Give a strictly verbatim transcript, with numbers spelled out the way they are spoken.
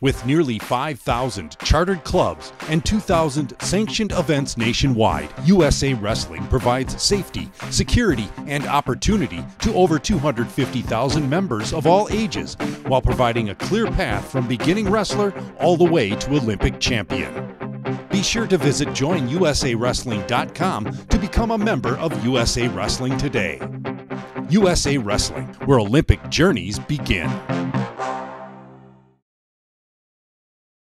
With nearly five thousand chartered clubs and two thousand sanctioned events nationwide, U S A Wrestling provides safety, security, and opportunity to over two hundred fifty thousand members of all ages, while providing a clear path from beginning wrestler all the way to Olympic champion. Be sure to visit join U S A wrestling dot com to become a member of U S A Wrestling today. U S A Wrestling, where Olympic journeys begin.